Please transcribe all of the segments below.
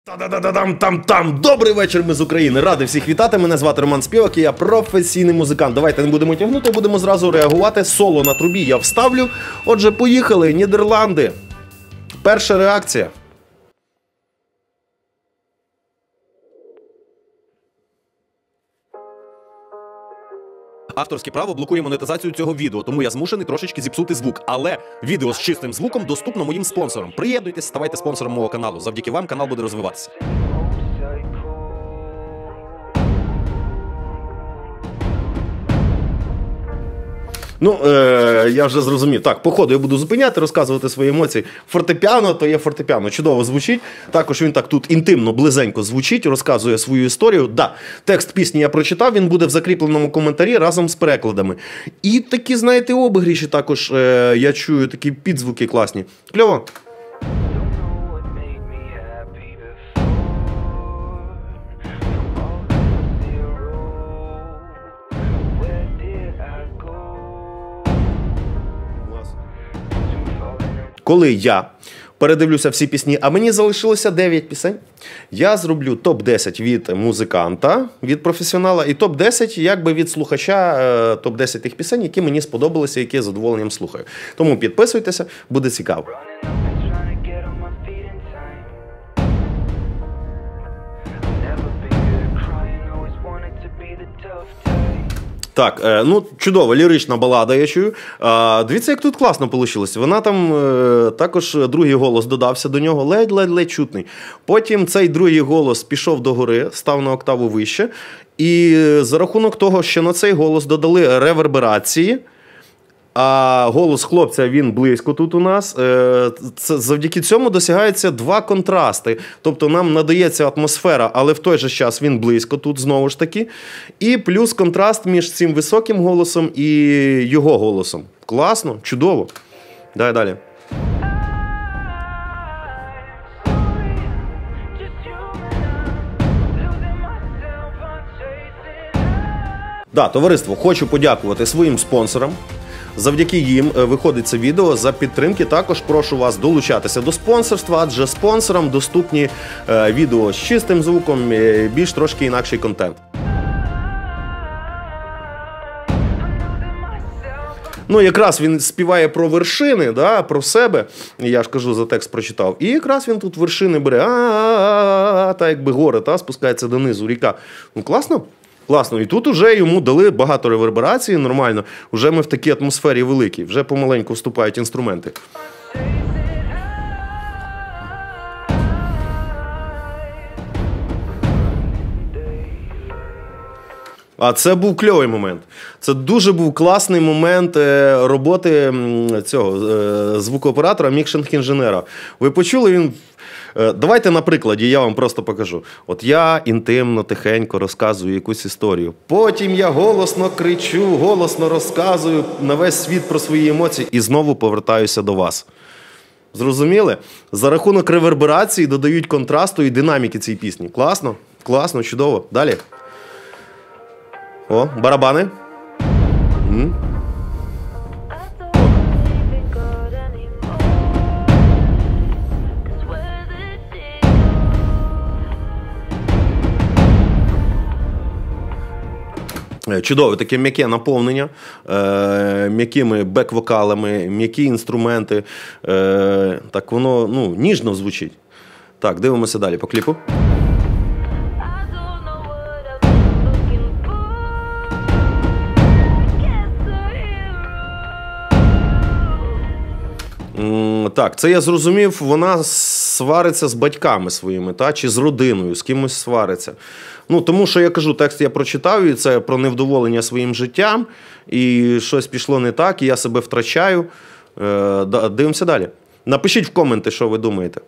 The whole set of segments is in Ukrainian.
Та-да-да-да-там-там-там! Добрий вечір, ми з України! Радий всіх вітати, мене звати Роман Співак і я професійний музикант. Давайте не будемо тягнути, будемо зразу реагувати. Соло на трубі я вставлю. Отже, поїхали, Нідерланди. Перша реакція. Авторське право блокує монетизацію цього відео, тому я змушений трошечки зіпсути звук. Але відео з чистим звуком доступно моїм спонсорам. Приєднуйтесь, ставайте спонсором мого каналу. Завдяки вам канал буде розвиватися. Ну, я вже зрозумів. Так, по ходу я буду зупиняти, розказувати свої емоції. Фортепіано, то є фортепіано. Чудово звучить. Також він так тут інтимно, близенько звучить, розказує свою історію. Да, текст пісні я прочитав, він буде в закріпленому коментарі разом з перекладами. І такі, знаєте, обігріші також я чую, такі підзвуки класні. Кльово. Коли я передивлюся всі пісні, а мені залишилося 9 пісень, я зроблю топ-10 від музиканта, від професіонала, і топ-10 якби від слухача, топ-10 тих пісень, які мені сподобалися, які я з задоволенням слухаю. Тому підписуйтеся, буде цікаво. Так, ну, чудова лірична балада, я чую. Дивіться, як тут класно вийшло. Вона там, також другий голос додався до нього, ледь-ледь чутний. Потім цей другий голос пішов догори, став на октаву вище. І за рахунок того, що на цей голос додали реверберації, а голос хлопця, він близько тут у нас, завдяки цьому досягаються два контрасти. Тобто нам надається атмосфера, але в той же час він близько тут, знову ж таки. І плюс контраст між цим високим голосом і його голосом. Класно, чудово. Давай далі. Да, товариство, хочу подякувати своїм спонсорам. Завдяки їм виходить це відео за підтримки. Також прошу вас долучатися до спонсорства, адже спонсорам доступні відео з чистим звуком, більш трошки інакший контент. Ну, якраз він співає про вершини, да, про себе, я ж кажу, за текст прочитав. І якраз він тут вершини бере, та якби гори, та, спускається донизу, ріка. Ну, класно? Класно. І тут вже йому дали багато реверберації, нормально. Вже ми в такій атмосфері великій, вже помаленьку вступають інструменти. А це був кльовий момент. Це дуже був класний момент роботи цього звукооператора, мікшинг-інженера. Ви почули, він... Давайте на прикладі, я вам просто покажу. От я інтимно, тихенько розказую якусь історію. Потім я голосно кричу, голосно розказую на весь світ про свої емоції і знову повертаюся до вас. Зрозуміли? За рахунок реверберації додають контрасту і динаміки цій пісні. Класно? Класно, чудово. Далі. О, барабани. Чудове таке м'яке наповнення, м'якими бек-вокалами, м'які інструменти. Так воно, ну, ніжно звучить. Так, дивимося далі по кліпу. Так, це я зрозумів, вона свариться з батьками своїми, та, чи з родиною, з кимось свариться. Ну, тому що я кажу, текст я прочитав, і це про невдоволення своїм життям, і щось пішло не так, і я себе втрачаю. Дивимося далі. Напишіть в коменти, що ви думаєте.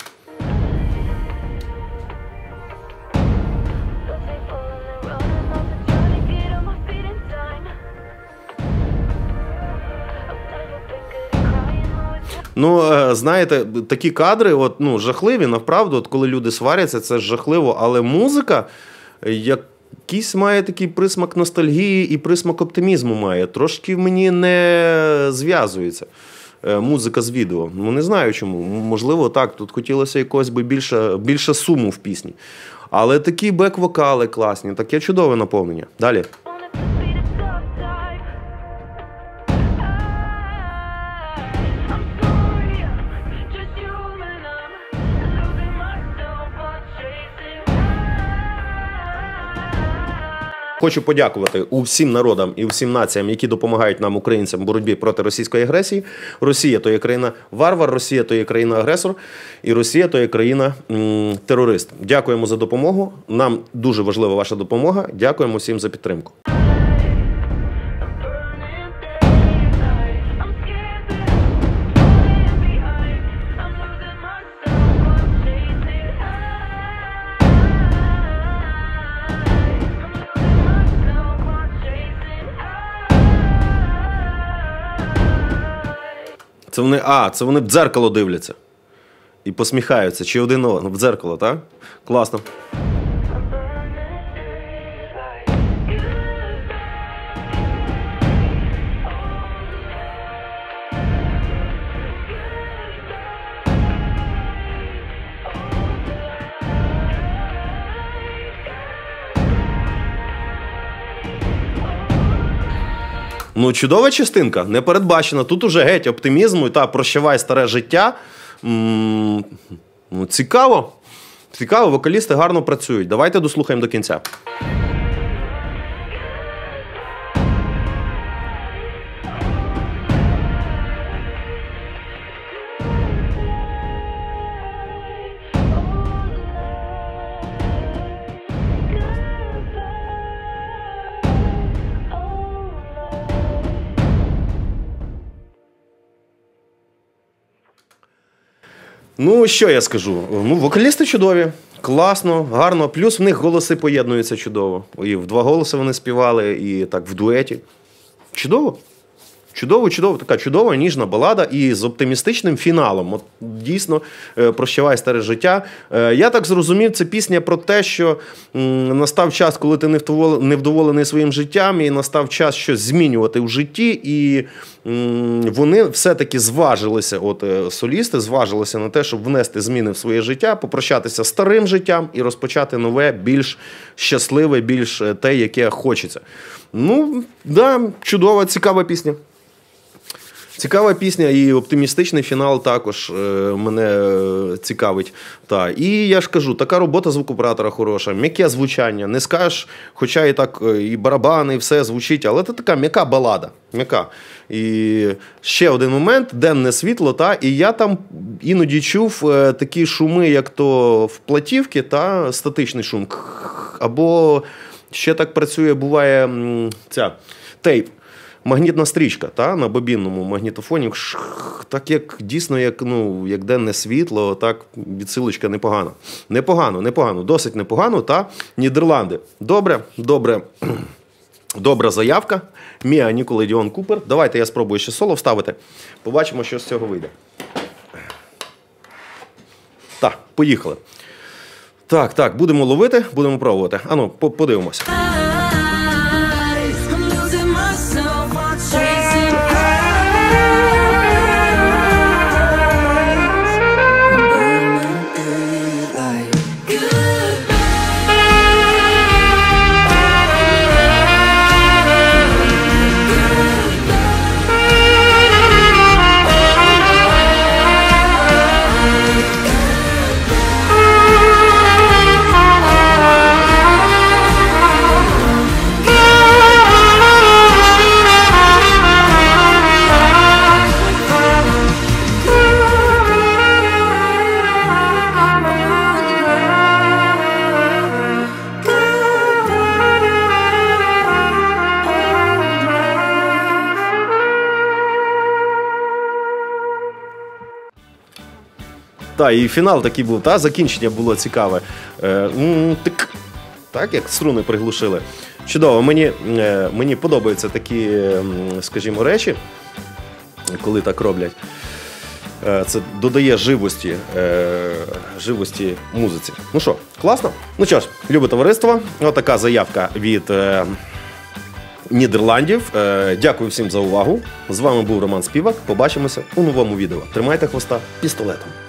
Ну, знаєте, такі кадри, от, ну, жахливі, навправду, от коли люди сваряться, це жахливо, але музика, якийсь має такий присмак ностальгії і присмак оптимізму має. Трошки мені не зв'язується. музика з відео. Ну, не знаю чому. Можливо, так, тут хотілося якогось би більше суму в пісні. Але такі бек-вокали класні, таке чудове наповнення. Далі. Хочу подякувати усім народам і усім націям, які допомагають нам, українцям, в боротьбі проти російської агресії. Росія – то є країна-варвар, Росія – то є країна-агресор, і Росія – то є країна-терорист. Дякуємо за допомогу. Нам дуже важлива ваша допомога. Дякуємо всім за підтримку. Це вони в дзеркало дивляться. І посміхаються. Чи один в дзеркало, так? Класно. Ну, чудова частинка, не передбачена. Тут уже геть оптимізму та прощавай старе життя. Ну, цікаво. Цікаво, вокалісти гарно працюють. Давайте дослухаємо до кінця. Ну, що я скажу? Ну, вокалісти чудові, класно, гарно. Плюс в них голоси поєднуються чудово. І в два голоси вони співали, і так в дуеті. Чудово. Чудово, така чудова, ніжна балада і з оптимістичним фіналом. От дійсно, прощавай старе життя. Я так зрозумів, це пісня про те, що настав час, коли ти невдоволений своїм життям, і настав час щось змінювати в житті, і вони все-таки зважилися, солісти зважилися на те, щоб внести зміни в своє життя, попрощатися з старим життям і розпочати нове, більш щасливе, більш те, яке хочеться. Ну, да, чудова, цікава пісня. Цікава пісня і оптимістичний фінал також мене цікавить. І я ж кажу, така робота звукооператора хороша, м'яке звучання, не скажеш, хоча і так і барабани, і все звучить, але це така м'яка балада, м'яка. І ще один момент, денне світло, і я там іноді чув такі шуми, як то в платівці, статичний шум, або ще так працює, буває ця тейп. Магнітна стрічка, на бобінному магнітофоні, так як дійсно, як денне світло, так відсилочка непогана. Непогано, досить непогано, Нідерланди. Добра заявка. Міа Нікола Діон Купер. Давайте я спробую ще соло вставити. Побачимо, що з цього вийде. Так, поїхали. Так, будемо ловити, будемо пробувати. Ану, подивимося. І фінал такий був, закінчення було цікаве. Так, як струни приглушили. Чудово, мені подобаються такі, скажімо, речі, коли так роблять. Це додає живості музиці. Ну що, класно? Ну що ж, любе товариство, отака заявка від Нідерландів. Дякую всім за увагу. З вами був Роман Співак. Побачимося у новому відео. Тримайте хвоста пістолетом.